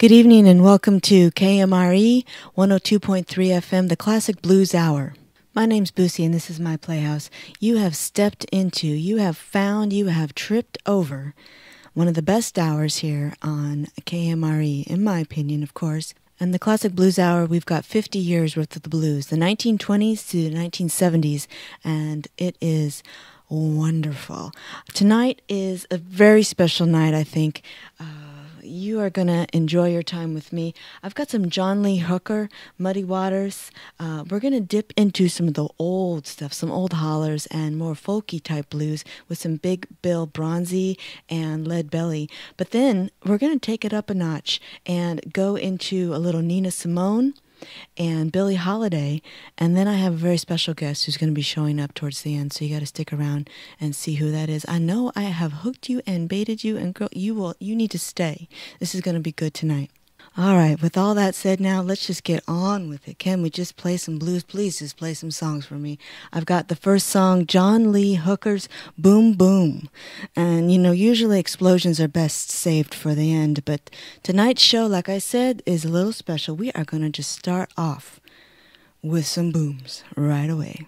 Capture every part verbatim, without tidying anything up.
Good evening and welcome to K M R E one oh two point three F M, the Classic Blues Hour. My name's Boosie and this is my Playhouse. You have stepped into, you have found, you have tripped over one of the best hours here on K M R E, in my opinion, of course. And the Classic Blues Hour, we've got fifty years worth of the blues, the nineteen twenties to the nineteen seventies, and it is wonderful. Tonight is a very special night, I think. Uh, You are going to enjoy your time with me. I've got some John Lee Hooker, Muddy Waters. Uh, we're going to dip into some of the old stuff, some old hollers and more folky type blues with some big Bill Broonzy and Lead Belly. But then we're going to take it up a notch and go into a little Nina Simone and Billie Holiday, and then I have a very special guest who's going to be showing up towards the end, so you got to stick around and see who that is. I know I have hooked you and baited you, and girl, you will you need to stay. This is going to be good tonight. All right, with all that said now, let's just get on with it. Can we just play some blues? Please just play some songs for me. I've got the first song, John Lee Hooker's Boom Boom. And, you know, usually explosions are best saved for the end, but tonight's show, like I said, is a little special. We are going to just start off with some booms right away.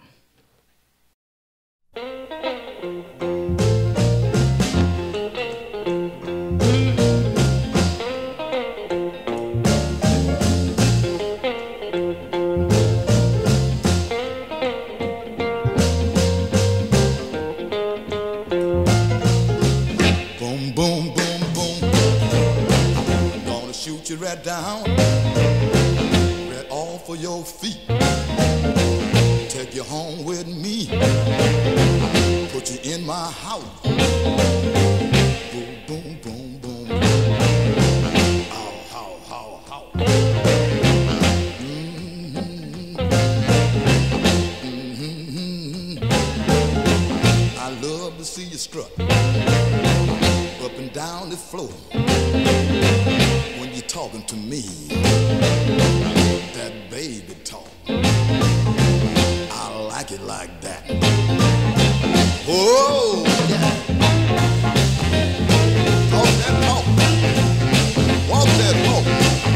You right down, right off of your feet. Take you home with me, put you in my house. Boom, boom, boom, boom. Ow, how, how, how. Mm-hmm. Mm-hmm. I love to see you strut up and down the floor. Talking to me, that baby talk, I like it like that. Oh, yeah. Talk that talk, walk that walk.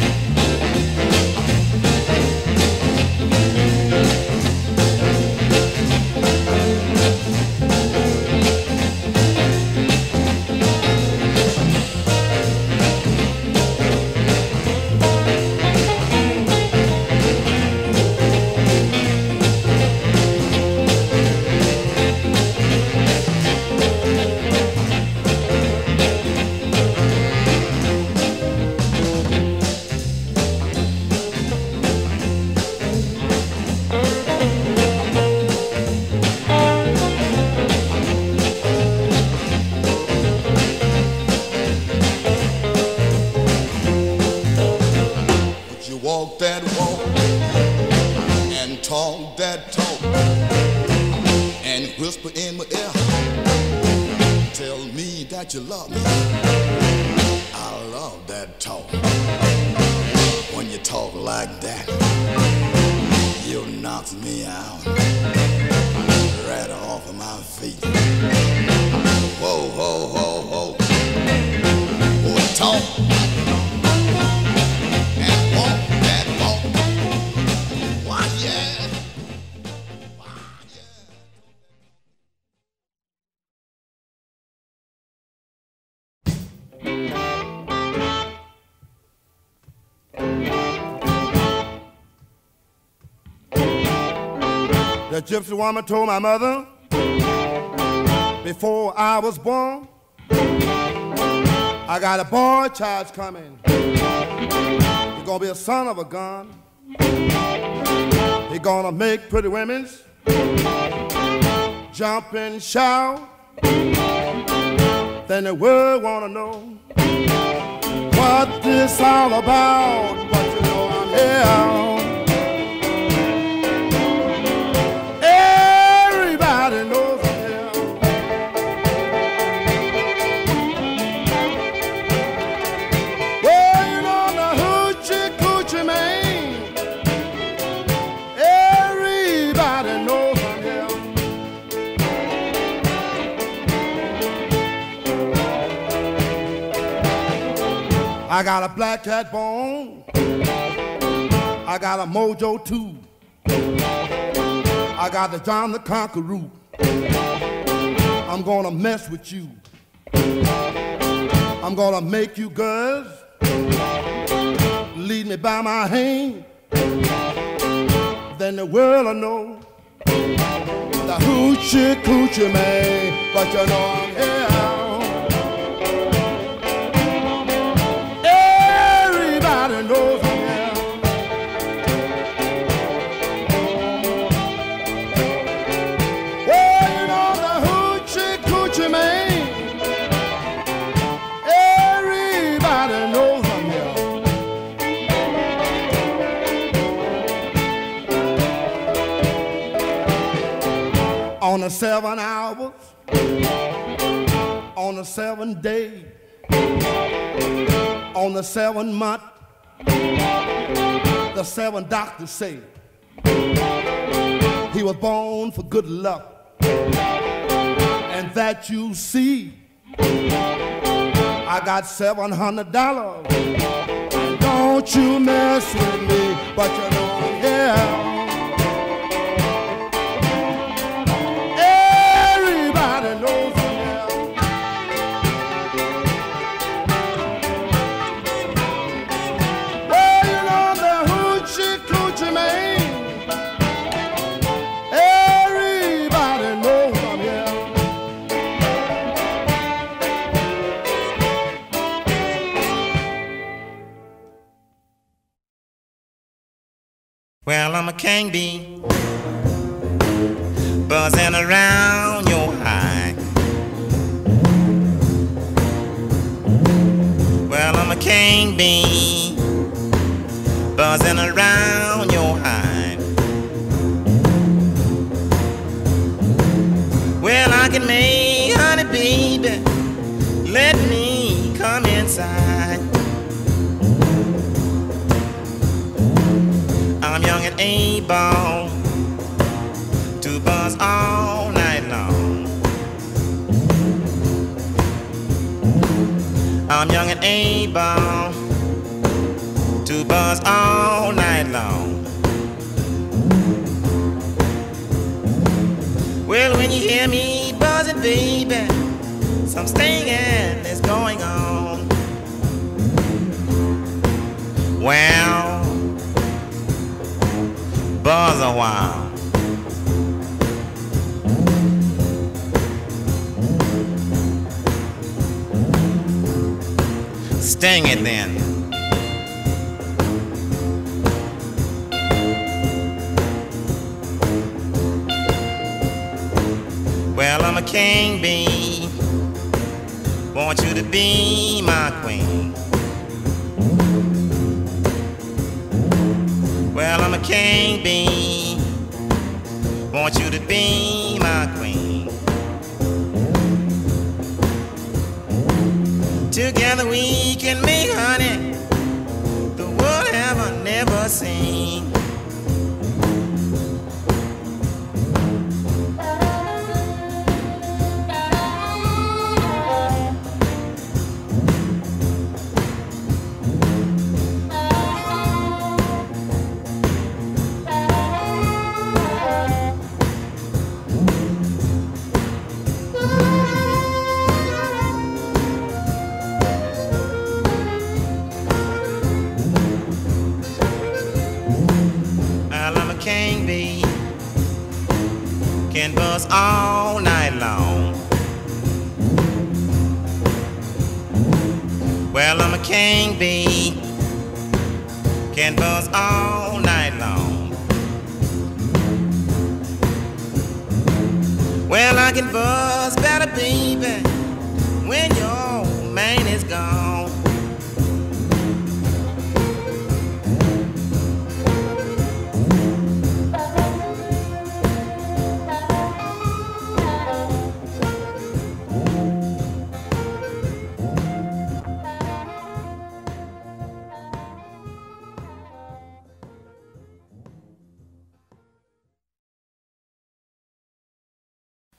You love me. I love that talk. When you talk like that, you knock me out right off of my feet. Whoa, whoa, whoa, whoa. Boy, talk and walk that walk. Why, yeah. The gypsy woman told my mother before I was born, I got a boy child coming. He's gonna be a son of a gun. He's gonna make pretty women jump and shout. Then the world wanna know what this all about. But you know I'm here. I got a black cat bone. I got a mojo too. I got the John the Conqueror. I'm gonna mess with you. I'm gonna make you girls lead me by my hand. Then the world will know the hoochie coochie man. But you know I'm here. Everybody knows I'm here. Well, you know the hoochie coochie man. Everybody knows I'm here. On the seven hours, on the seven days, on the seven month, the seven doctors say he was born for good luck, and that you see, I got seven hundred dollars. And don't you mess with me, but you know I'm here. Well, I'm a king bee, buzzing around your hive. Well, I'm a king bee, buzzing around your hive. Well, I can make honey, baby, let me come inside. I'm young and able to buzz all night long. I'm young and able to buzz all night long. Well, when you hear me buzzing, baby, some stinging is going on. Well, buzz a while. Sting it then. Well, I'm a king bee, want you to be my queen. Well, I'm a king bee, want you to be my queen. Together we can make honey the world ever never seen. Can buzz all night long. Well, I'm a king bee, can buzz all night long. Well, I can buzz better, baby, when your man is gone.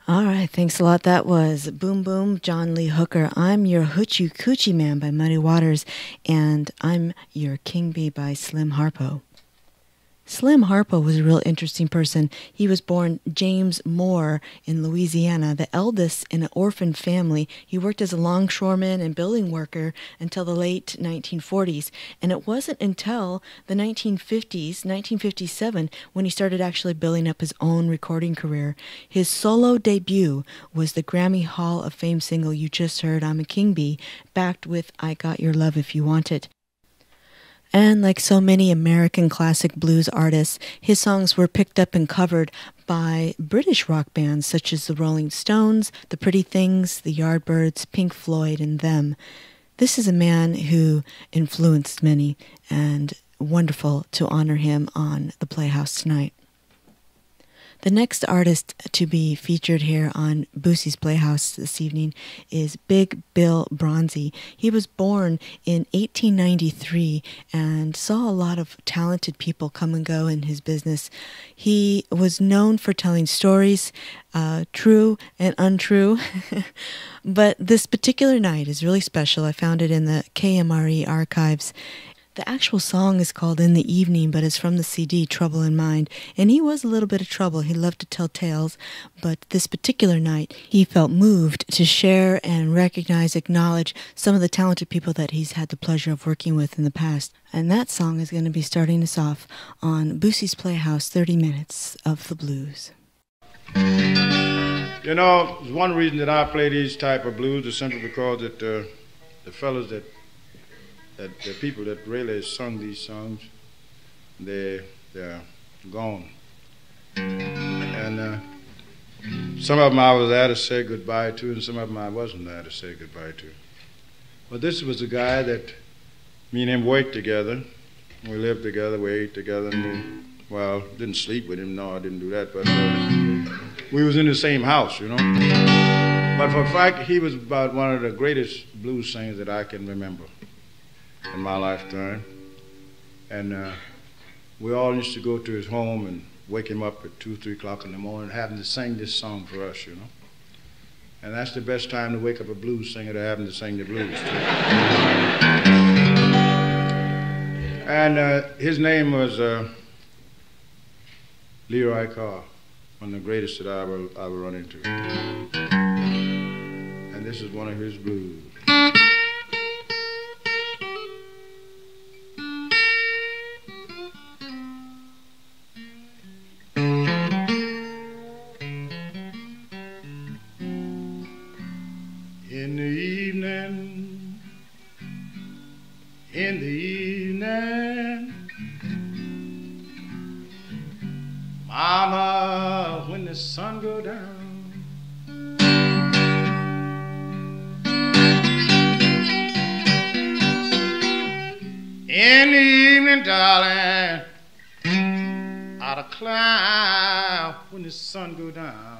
All right, thanks a lot. That was Boom Boom, John Lee Hooker. I'm Your Hoochie Coochie Man by Muddy Waters, and I'm Your King Bee by Slim Harpo. Slim Harpo was a real interesting person. He was born James Moore in Louisiana, the eldest in an orphan family. He worked as a longshoreman and building worker until the late nineteen forties. And it wasn't until the nineteen fifties, nineteen fifty-seven, when he started actually building up his own recording career. His solo debut was the Grammy Hall of Fame single you just heard, I'm a King Bee, backed with I Got Your Love If You Want It. And like so many American classic blues artists, his songs were picked up and covered by British rock bands such as the Rolling Stones, the Pretty Things, the Yardbirds, Pink Floyd, and them. This is a man who influenced many, and wonderful to honor him on the Playhouse tonight. The next artist to be featured here on Boosie's Playhouse this evening is Big Bill Broonzy. He was born in eighteen ninety-three and saw a lot of talented people come and go in his business. He was known for telling stories, uh, true and untrue. But this particular night is really special. I found it in the K M R E archives. The actual song is called In the Evening, but it's from the C D Trouble in Mind. And he was a little bit of trouble. He loved to tell tales, but this particular night, he felt moved to share and recognize, acknowledge some of the talented people that he's had the pleasure of working with in the past. And that song is going to be starting us off on Boosie's Playhouse, thirty minutes of the blues. You know, one reason that I play these type of blues is simply because that uh, the fellas that that the people that really sung these songs, they they're gone, and uh, some of them I was there to say goodbye to, and some of them I wasn't there to say goodbye to. But this was a guy that me and him worked together. We lived together, we ate together, and we, well, didn't sleep with him. No, I didn't do that, but uh, we was in the same house, you know. But for a fact, he was about one of the greatest blues singers that I can remember in my lifetime. And uh, we all used to go to his home and wake him up at two, three o'clock in the morning, have him to sing this song for us, you know. And that's the best time to wake up a blues singer, to have him to sing the blues to. And uh, his name was uh, Leroy Carr, one of the greatest that I ever, I ever run into. And this is one of his blues. In the evening, in the evening, Mama, when the sun go down, in the evening, darling, out of cloud when the sun go down.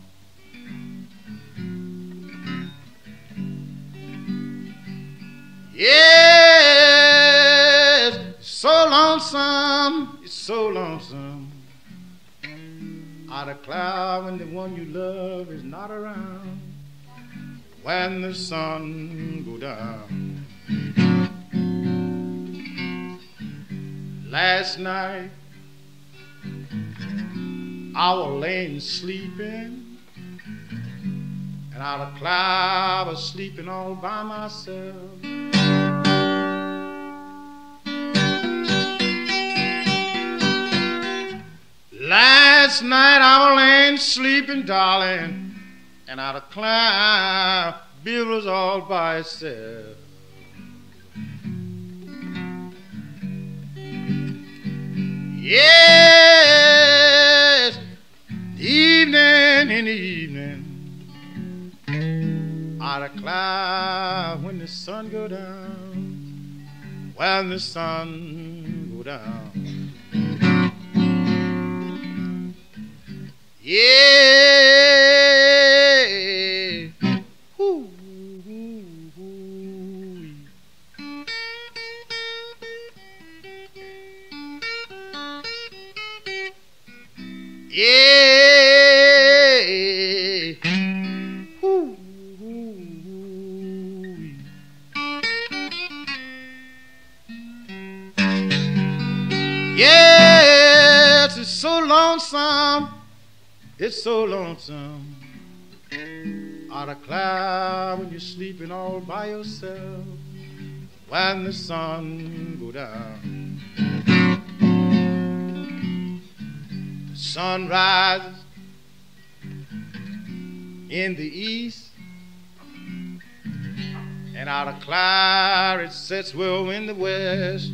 Yes, so lonesome, it's so lonesome. Out of cloud when the one you love is not around. When the sun go down. Last night I was laying sleeping, and out of cloud I was sleeping all by myself. Last night I was laying sleeping, darling, and out of cloud Bill was all by himself. Yes, evening in the evening, out of cloud when the sun go down, when the sun go down. Yeah, ooh, ooh, ooh. Yeah, is so lonesome, it's so lonesome. Out of cloud when you're sleeping all by yourself, when the sun go down. The sun rises in the east, and out of cloud it sets well in the west.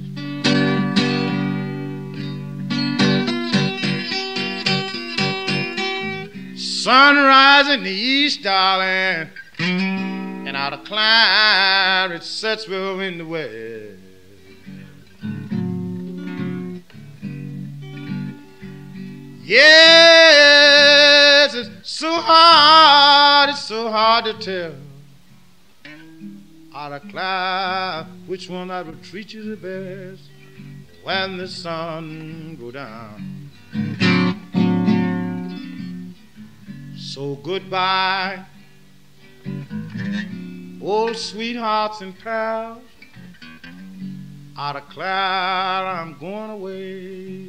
Sunrise in the east, darling, and out of cloud it sets well in the west. Yes, it's so hard, it's so hard to tell out of cloud which one I will treat you the best when the sun go down. So goodbye, old sweethearts and pals. Out of cloud, I'm going away.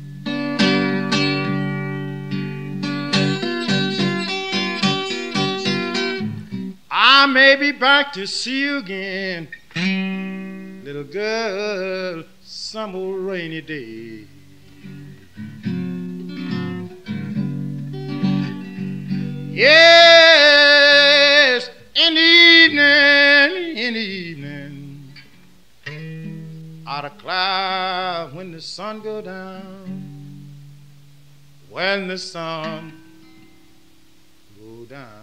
I may be back to see you again, little girl, some old rainy day. Yes, in the evening, in the evening, out of cloud when the sun go down, when the sun go down.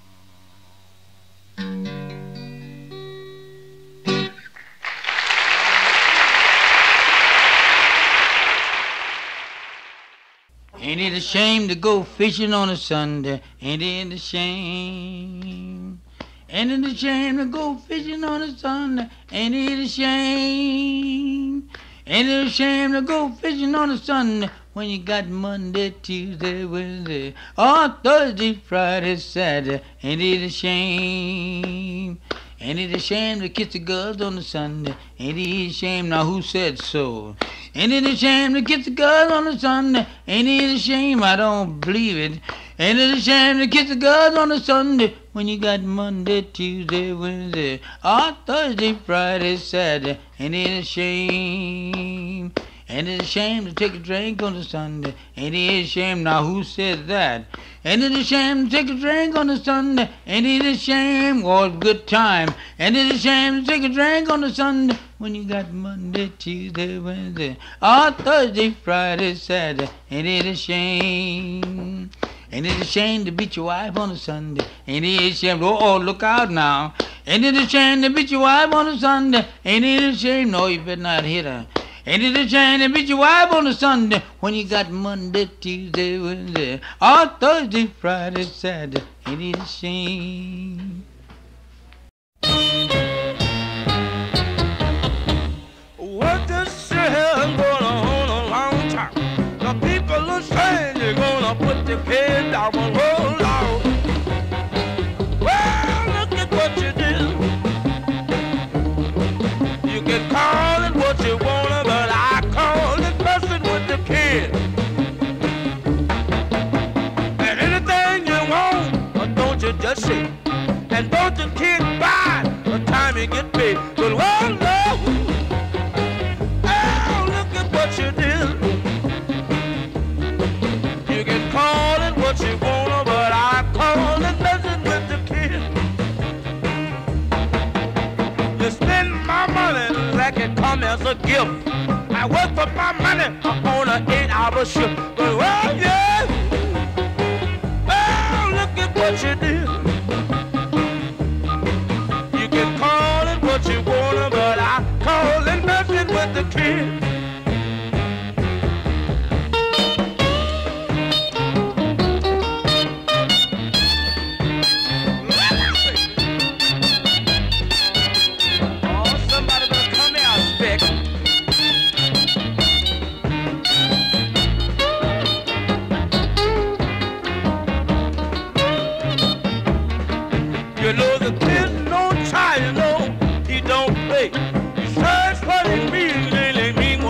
Ain't it a shame to go fishing on a Sunday? Ain't it a shame? Ain't it a shame to go fishing on a Sunday? Ain't it a shame? Ain't it a shame to go fishing on a Sunday when you got Monday, Tuesday, Wednesday, or Thursday, Friday, Saturday? Ain't it a shame? Ain't it a shame to kiss the girls on a Sunday? Ain't it a shame? Now who said so? Ain't it a shame to kiss the girls on a Sunday? Ain't it a shame? I don't believe it. Ain't it a shame to kiss the girls on a Sunday when you got Monday, Tuesday, Wednesday, or Thursday, Friday, Saturday? Ain't it a shame? Ain't it a shame to take a drink on a Sunday? Ain't it a shame? Now who said that? Ain't it a shame to take a drink on a Sunday? Ain't it a shame? Oh, it's a good time. Ain't it a shame to take a drink on a Sunday when you got Monday, Tuesday, Wednesday, or Thursday, Friday, Saturday? Ain't it a shame? Ain't it a shame to beat your wife on a Sunday? Ain't it a shame? Oh, oh, look out now. Ain't it a shame to beat your wife on a Sunday? Ain't it a shame? No, you better not hit her. Ain't it a shame to beat your wife on a Sunday when you got Monday, Tuesday, Wednesday, or Thursday, Friday, Saturday? Ain't it a shame? What this shit has going on a long time. The people are saying you're gonna put the kid down and roll out. Well, look at what you did. You can call it what you want, but I call it messing with the kid. And anything you want, don't you just say. And don't the kid buy the time you get paid. But well, no. Oh, look at what you did. You can call it what you want, but I call it messing with the kid. You spend my money like it come as a gift. I work for my money on an eight-hour shift. But well, yeah. Oh, look at what you did. You can call it what you want, but I call it messing with the kid. Oh, somebody better come here, Spick. You know the kid don't try, you know he don't play. He search for his music, really mean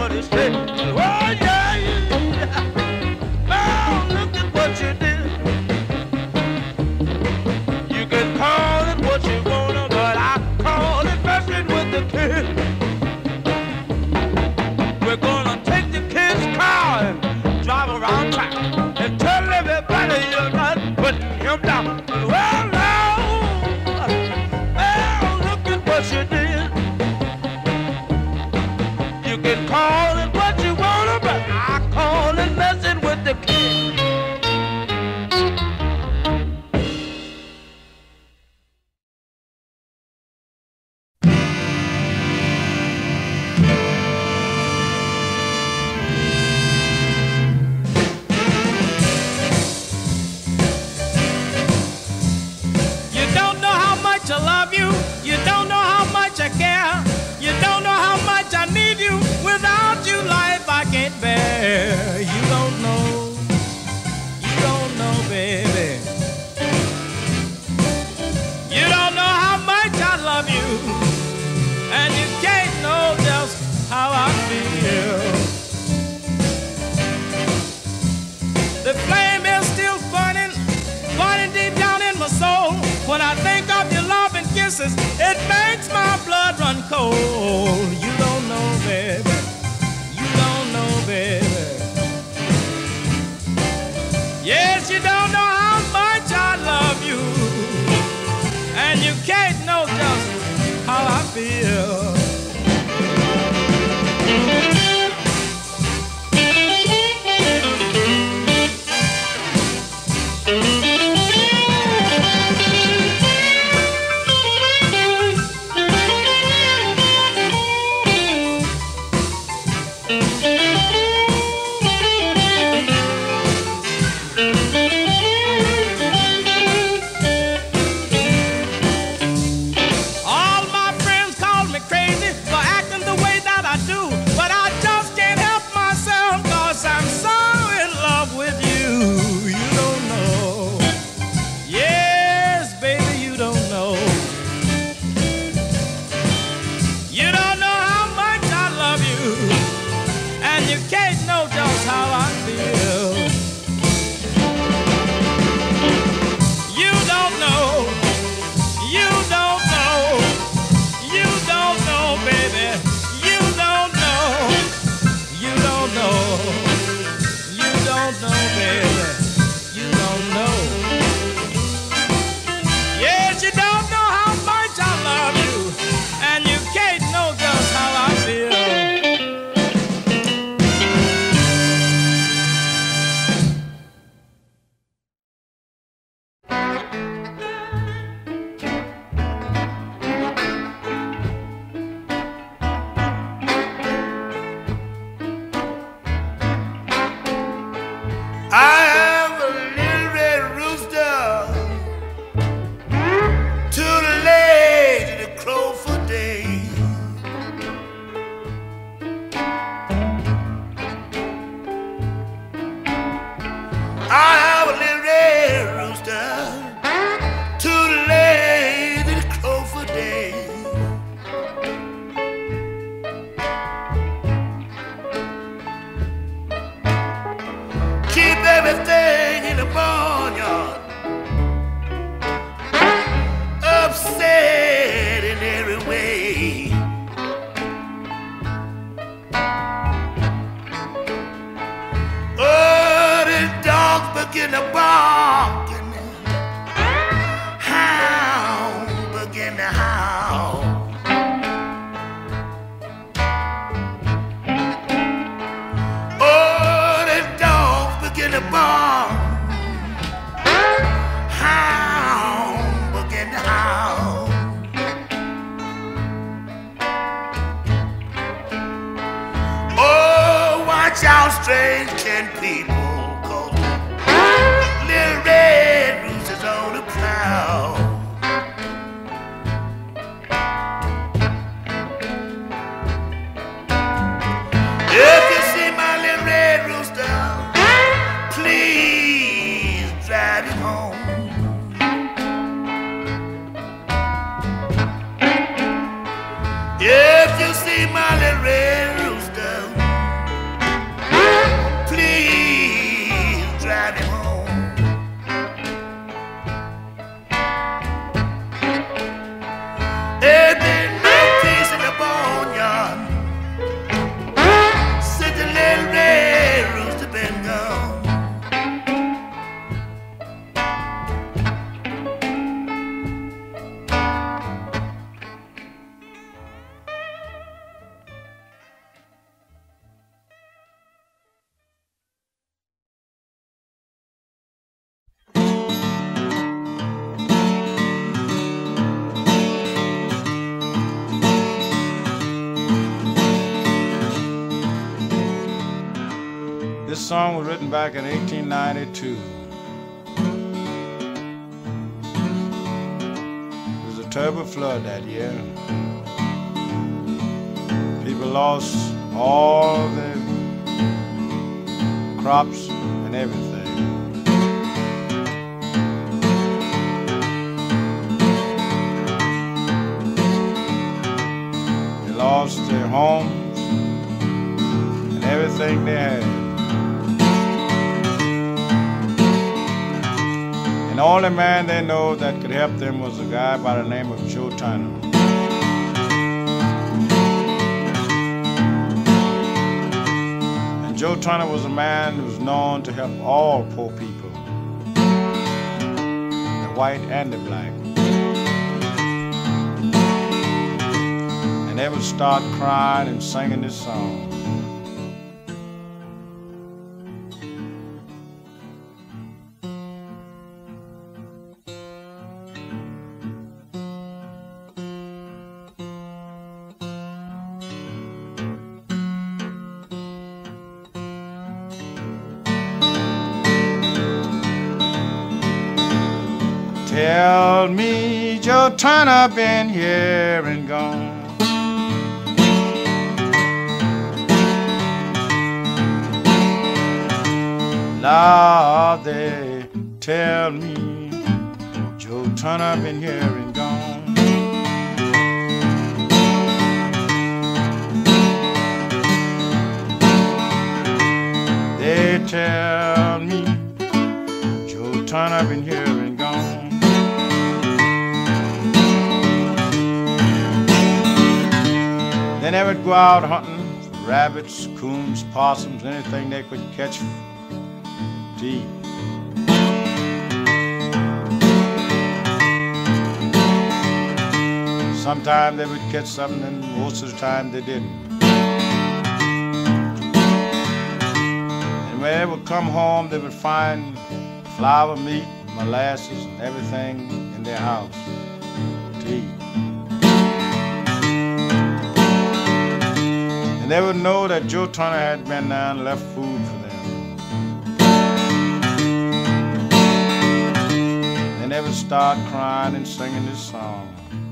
You can call it what you wanna, but I call it messing with the kid. I love you, you don't know how much I care. You don't know how much I need you. Without you, life I can't bear. You don't know, you don't know, baby. You don't know how much I love you, and you can't know just how I feel. The flame is still burning, burning deep down in my soul. When I think of your love and kisses, it makes my blood run cold. You don't know, baby. You don't know, baby. Yes, you don't know how much I love you, and you can't know just how I feel. Please song was written back in eighteen ninety-two. It was a terrible flood that year. People lost all their crops and everything. They lost their homes and everything they had. And the only man they know that could help them was a guy by the name of Joe Turner. And Joe Turner was a man who was known to help all poor people, the white and the black. And they would start crying and singing this song. Tell me, Joe Turner been here and gone. Lord, they tell me, Joe Turner been here and gone. They tell me, Joe Turner been here and gone. Then they would go out hunting for rabbits, coons, possums, anything they could catch to eat. Sometimes they would catch something, and most of the time they didn't. And when they would come home, they would find flour, meat, molasses, and everything in their house to eat. And they would know that Joe Turner had been there and left food for them. And they would start crying and singing this song.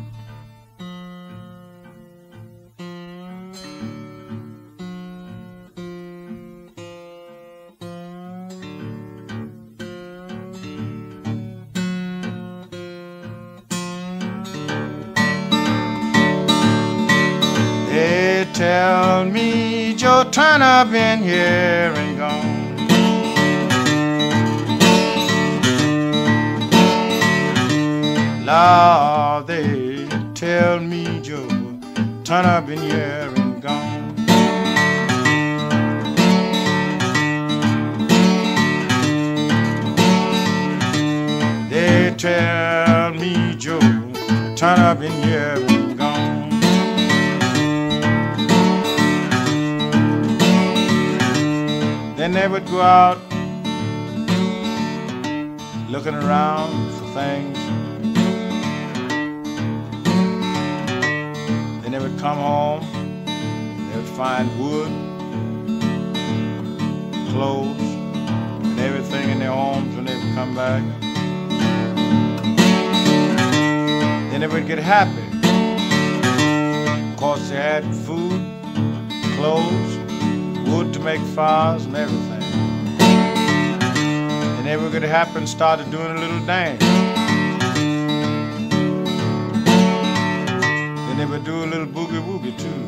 Tell me, Joe Turner been here and gone. Lord, they tell me, Joe Turner been here and gone. They tell me, Joe Turner been here and gone. Then they would go out looking around for things. Then they would come home, they would find wood, clothes, and everything in their homes when they would come back. Then they would get happy. Of course, they had food, clothes, wood to make fires and everything. And they were going to happen started doing a little dance. Then they would do a little boogie woogie too.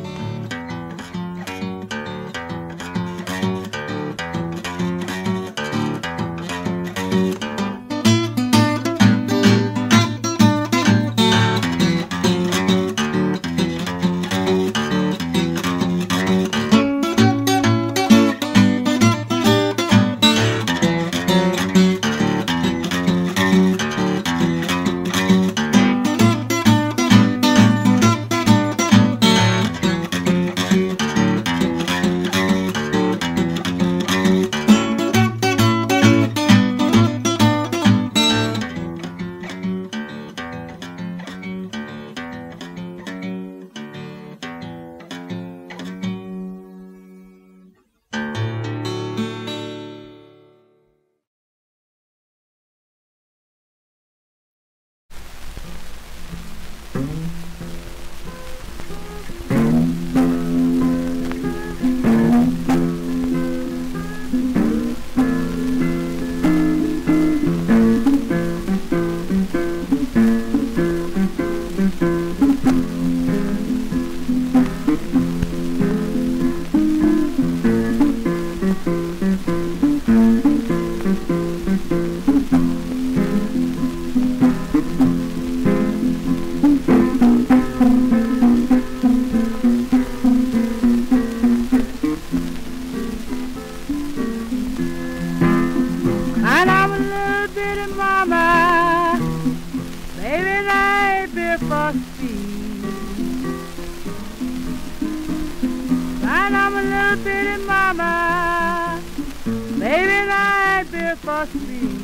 little bitty mama, baby, and I ain't built for speed.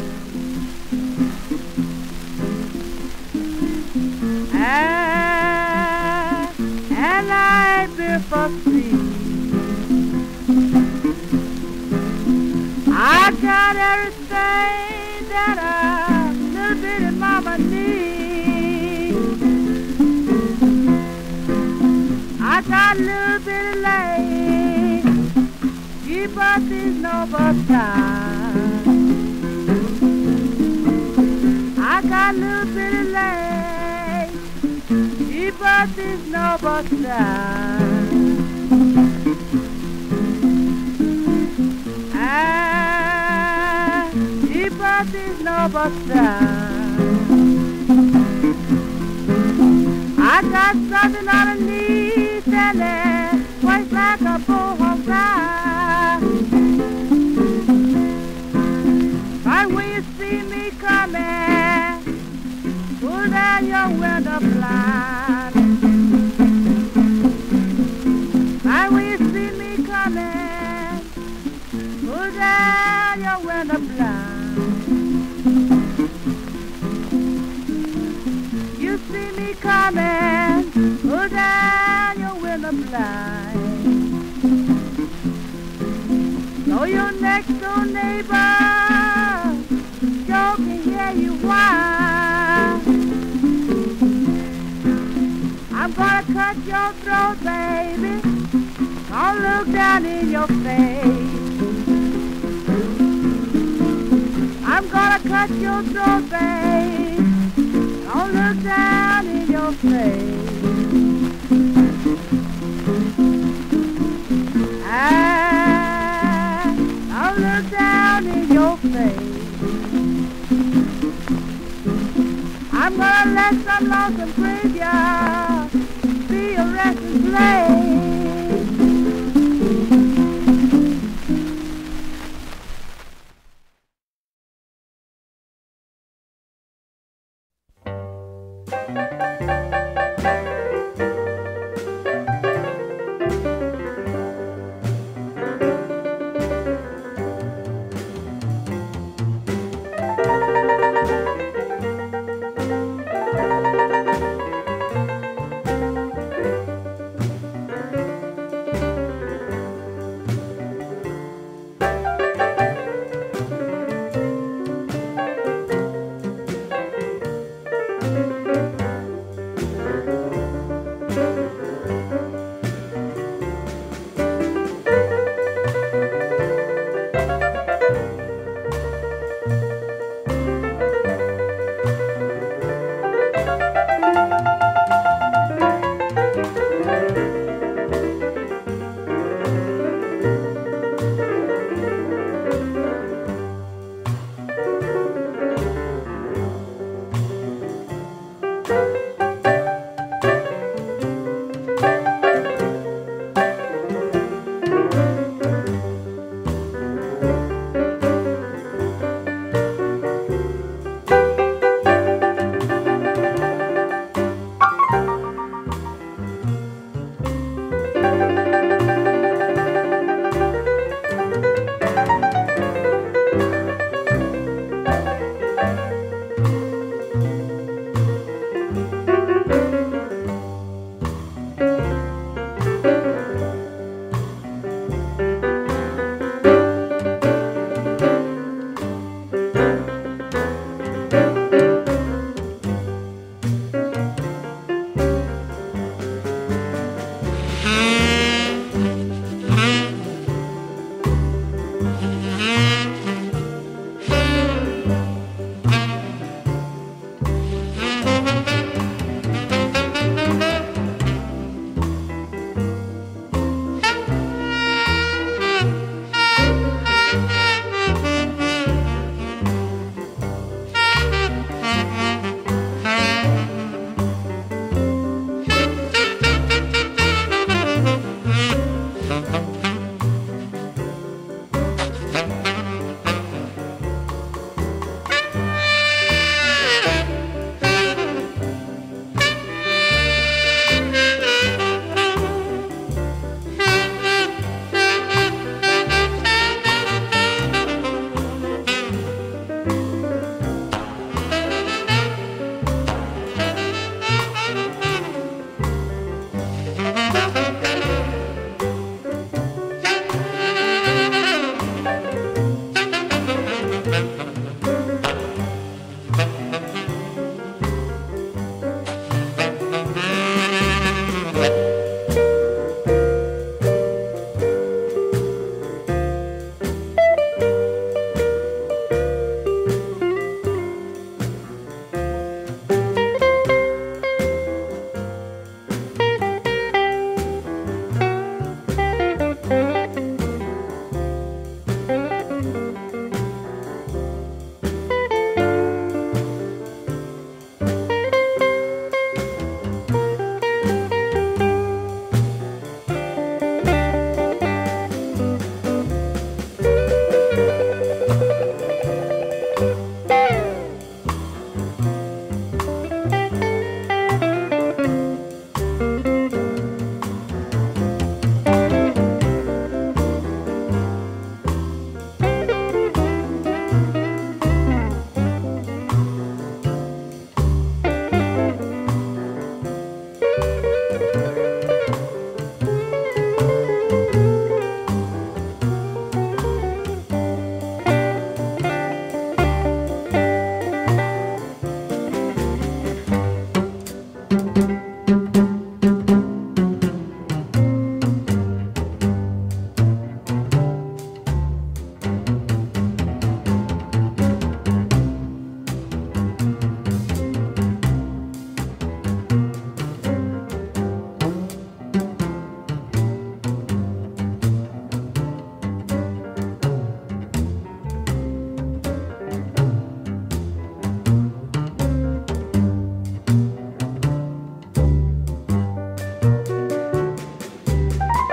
And, and I ain't built for speed. I got everything that a little bitty mama needs. I got a little bitty leg, she but these noble stars. I got a little bitty leg, she but these noble stars. And she but these noble stars. I got something underneath and it works like a bullhorn fly. Right when you see me coming, pull down your window blind. Right when you see me coming, pull down your window blind. You see me coming, pull down your window blind. So your next door neighbor sure can hear you whine. I'm gonna cut your throat, baby. I'll look down in your face. I'm gonna cut your throat, babe. I'll look down in your face. I, I'll look down in your face. I'm gonna let some lonesome graveyard be a resting place.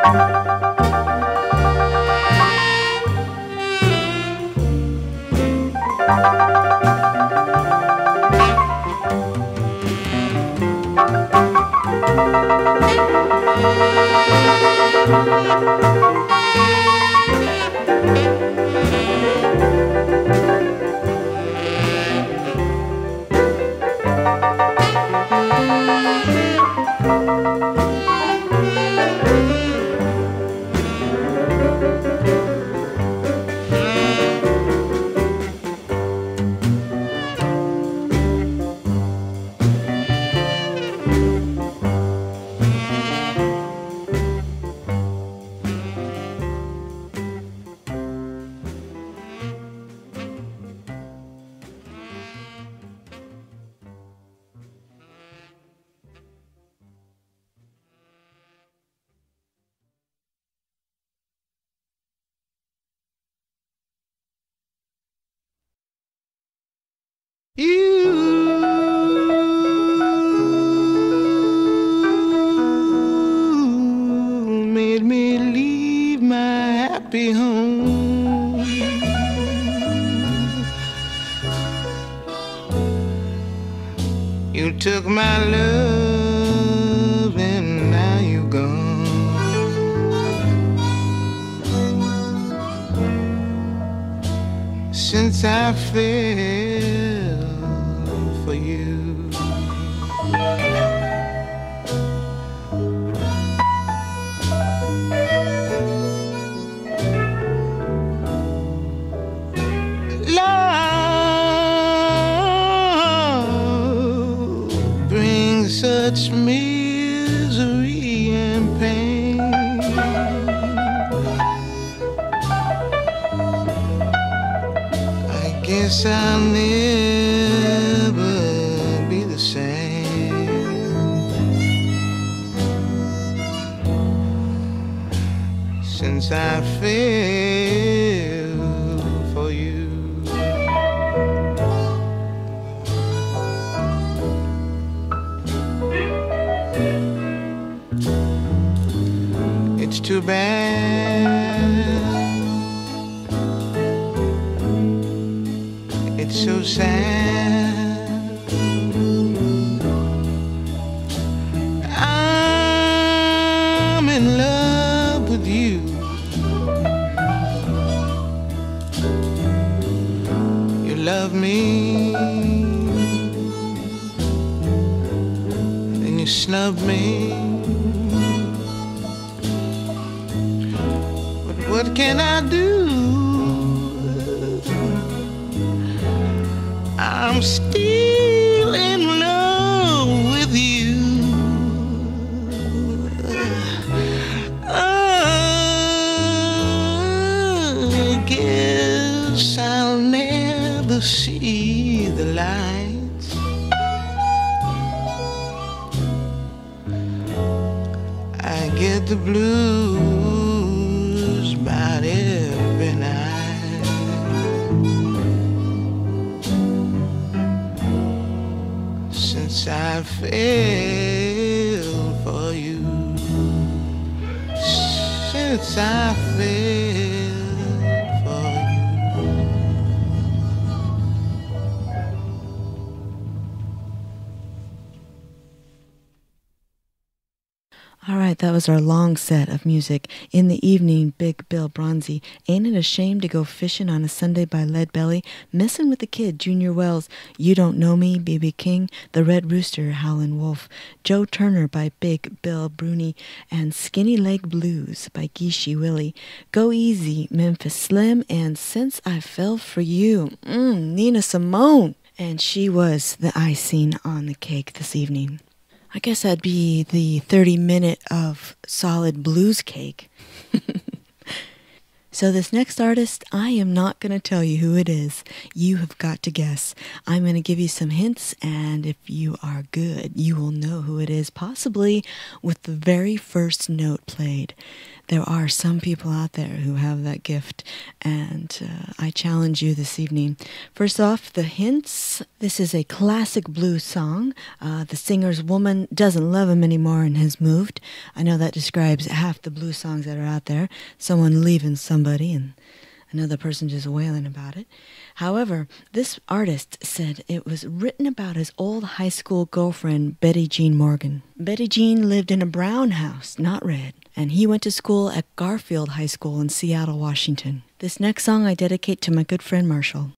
You made me leave my happy home. You took my love and now you're gone. Since I fell for you, love brings such misery and pain. I guess I'll never be the same since I fell for you. It's too bad, it's so sad. I'm in love with you. You love me, then you snub me. But what can I do? I'm still in love with you. I guess I'll never see the lights. I get the blues about every night since I fell for you. Since I fell for you. All right, that was our long set of music. In the evening, Big Bill Broonzy, Ain't It a Shame to Go Fishing on a Sunday by Lead Belly, Messin' with the Kid, Junior Wells, You Don't Know Me, B B King, The Red Rooster, Howling Wolf, Joe Turner by Big Bill Broonzy, and Skinny Leg Blues by Geeshie Wiley, Go Easy, Memphis Slim, and Since I Fell for You, mm, Nina Simone. And she was the icing on the cake this evening. I guess that'd be the thirty minute of solid blues cake. So this next artist, I am not going to tell you who it is. You have got to guess. I'm going to give you some hints, and if you are good, you will know who it is, possibly with the very first note played. There are some people out there who have that gift, and uh, I challenge you this evening. First off, the hints. This is a classic blues song. Uh, the singer's woman doesn't love him anymore and has moved. I know that describes half the blues songs that are out there. Someone leaving somebody and another person just wailing about it. However, this artist said it was written about his old high school girlfriend, Betty Jean Morgan. Betty Jean lived in a brown house, not red, and he went to school at Garfield High School in Seattle, Washington. This next song I dedicate to my good friend Marshall.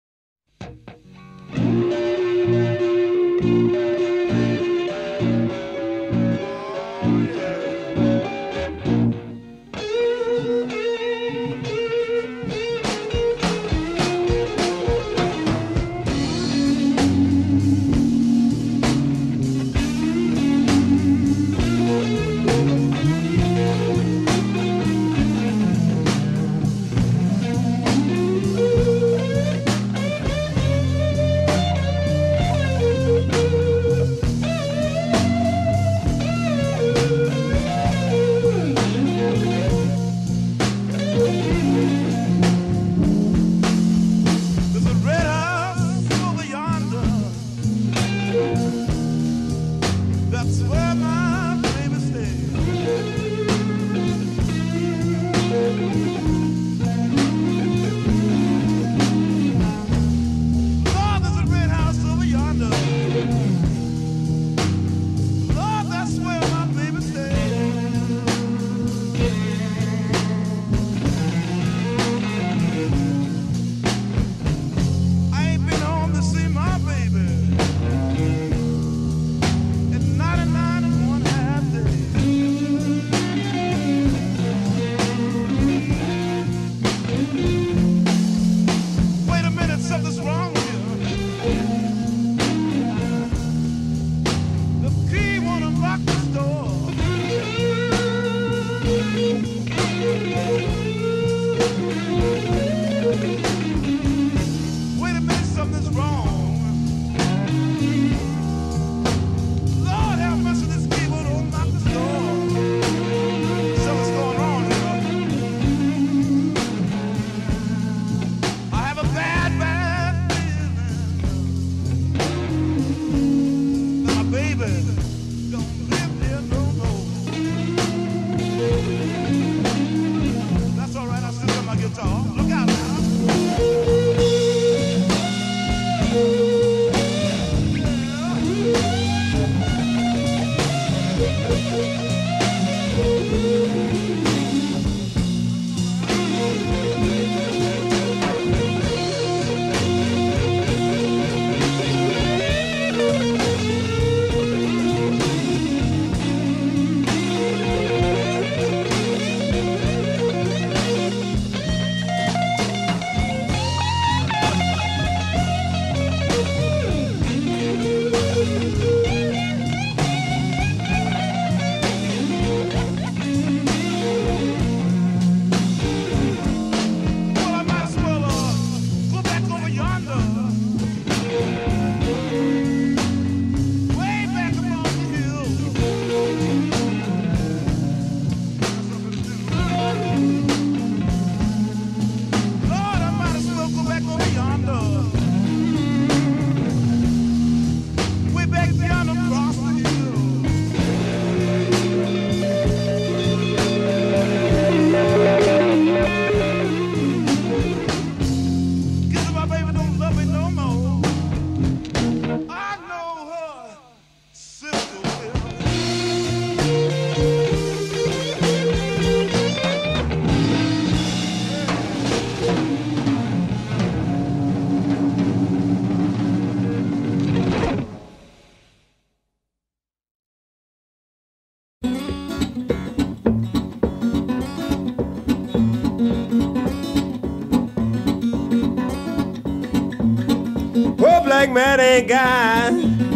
Black man ain't got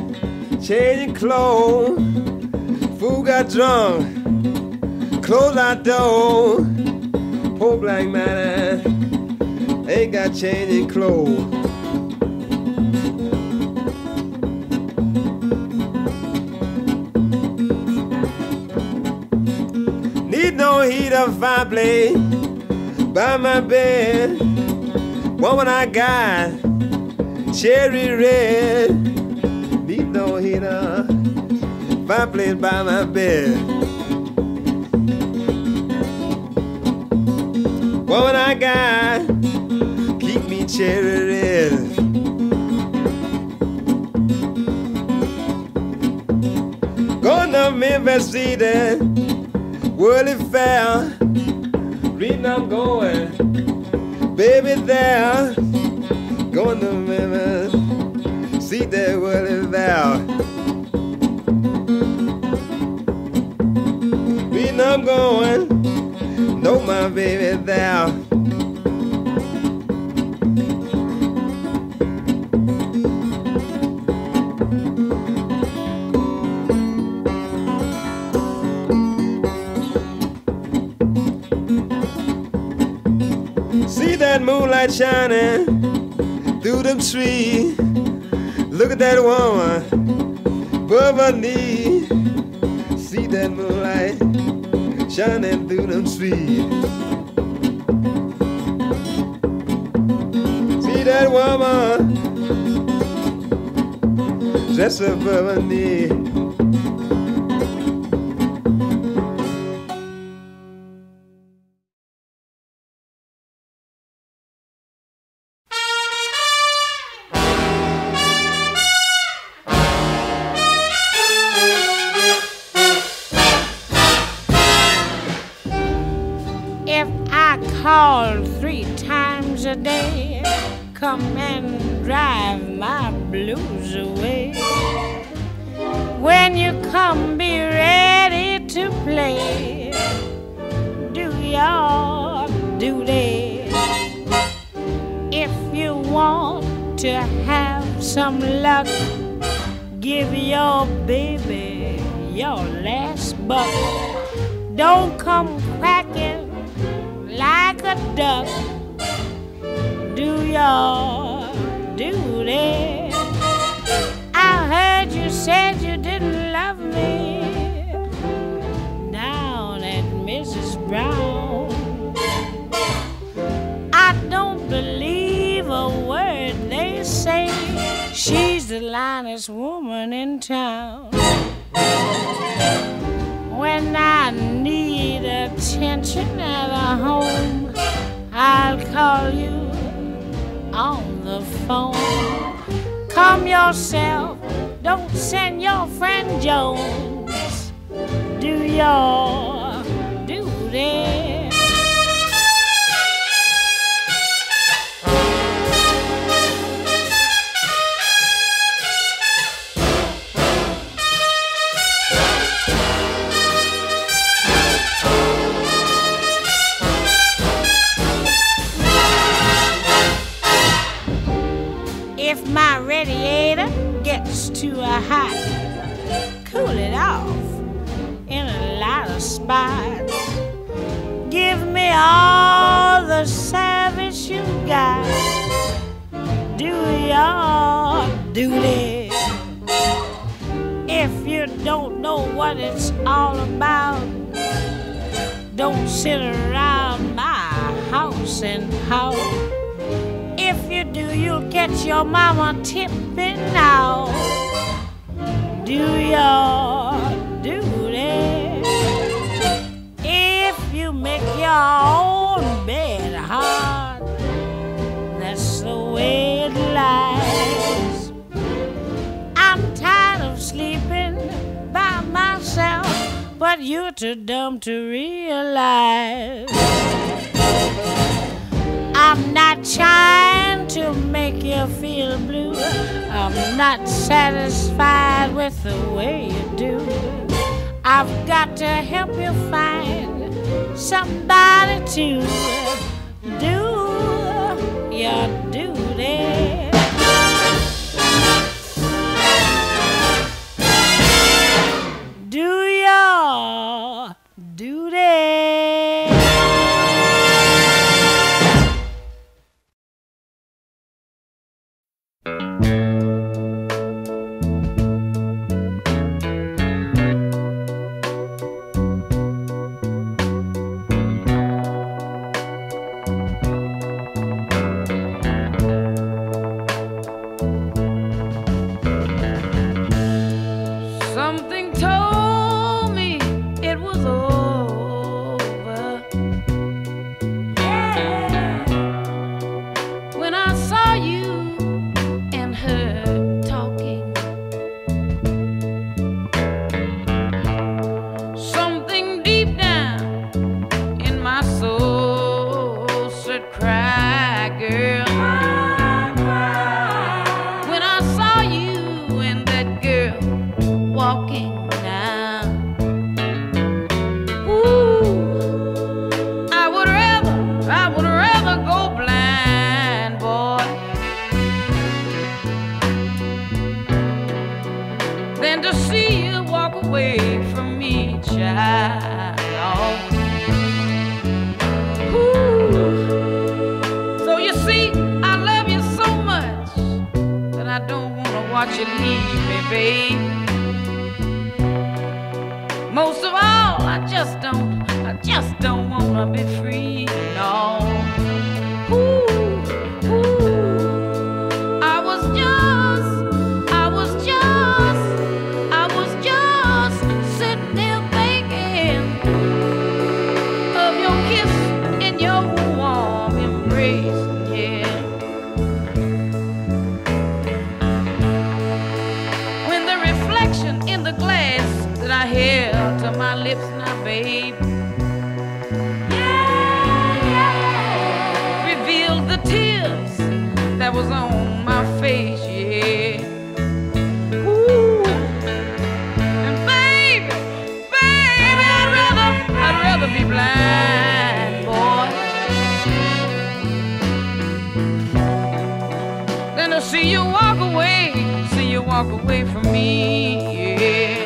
changing clothes. Fool got drunk, closed our door. Poor black man ain't got changing clothes. Need no heat up fireplace by my bed. Woman, I got cherry red. Need no heat up fireplace by my bed. Woman, I got keep me cherry red. Going to Memphis, see that Willie fell. Reading I'm going, baby there. Going to Memphis, see that Willie fell. Reading I'm going, know my baby there. That moonlight shining through them trees. Look at that woman above her knee. See that moonlight shining through them trees. See that woman dressed above her knee. Come and drive my blues away. When you come, be ready to play. Do your duty. If you want to have some luck, give your baby your last buck. Don't come quacking like a duck. Do your duty. I heard you said you didn't love me down at Missus Brown. I don't believe a word they say. She's the linest woman in town. When I need attention at a home, I'll call you on the phone. Come yourself, don't send your friend Jones. Do your duty. If my radiator gets too hot, cool it off in a lot of spots. Give me all the service you got. Do your duty. If you don't know what it's all about, don't sit around my house and pout. If you do, you'll catch your mama tipping out. Do your duty. If you make your own bed hard, that's the way it lies. I'm tired of sleeping by myself, but you're too dumb to realize. I'm not trying to make you feel blue. I'm not satisfied with the way you do. I've got to help you find somebody to do your duty. Do your duty. what you leave me, babe. Most of all, I just don't, I just don't wanna be free, no. Ooh, ooh. I was just, I was just, I was just sitting there thinking of your kiss and your warm embrace, yeah. When the reflection in the glass that I held to my lips now, babe, yeah, yeah, revealed the tears that was on my face, yeah. Ooh, and baby, baby, I'd rather, I'd rather be blind, boy, than to see you walk away, see you walk away from me, yeah.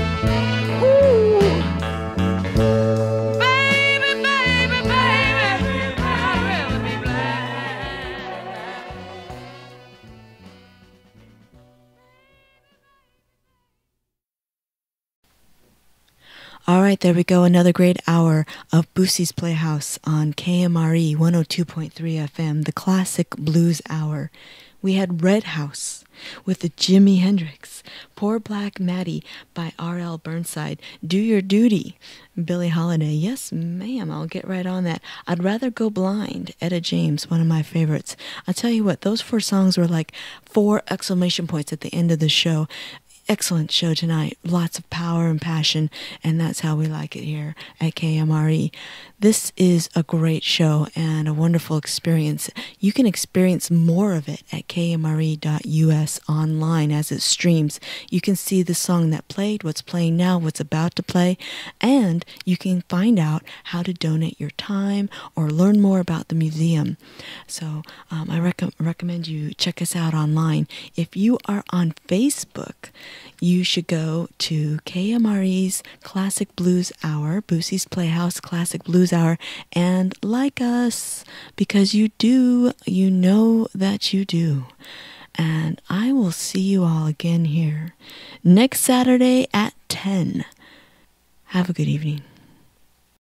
All right, there we go. Another great hour of Boosie's Playhouse on K M R E one oh two point three F M, the classic blues hour. We had Red House with the Jimi Hendrix, Poor Black Maddie by R L Burnside, Do Your Duty, Billie Holiday. Yes, ma'am, I'll get right on that. I'd Rather Go Blind, Etta James, one of my favorites. I'll tell you what, those four songs were like four exclamation points at the end of the show. Excellent show tonight. Lots of power and passion, and that's how we like it here at K M R E. This is a great show and a wonderful experience. You can experience more of it at K M R E dot U S online as it streams. You can see the song that played, what's playing now, what's about to play, and you can find out how to donate your time or learn more about the museum. So um, I rec- recommend you check us out online. If you are on Facebook, you should go to K M R E's Classic Blues Hour, Boosie's Playhouse Classic Blues Hour, and like us, because you do, you know that you do. And I will see you all again here next Saturday at ten. Have a good evening.